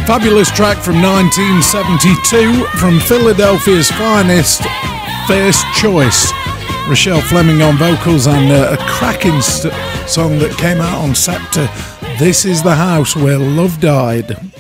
Fabulous track from 1972 from Philadelphia's finest, First Choice. Rochelle Fleming on vocals, and a cracking song that came out on Scepter, This Is the House Where Love Died.